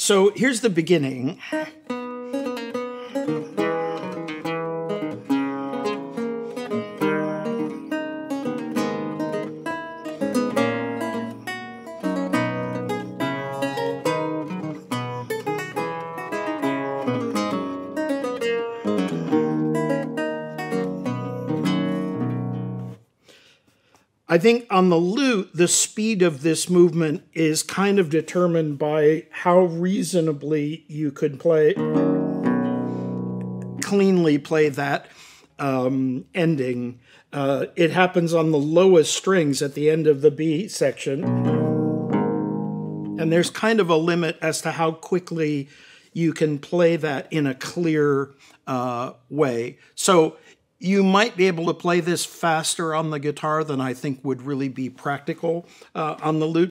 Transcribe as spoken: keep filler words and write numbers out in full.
So here's the beginning. I think on the lute, the speed of this movement is kind of determined by how reasonably you could play, cleanly play that um, ending. Uh, it happens on the lowest strings at the end of the B section. And there's kind of a limit as to how quickly you can play that in a clear uh, way. So you might be able to play this faster on the guitar than I think would really be practical uh, on the lute.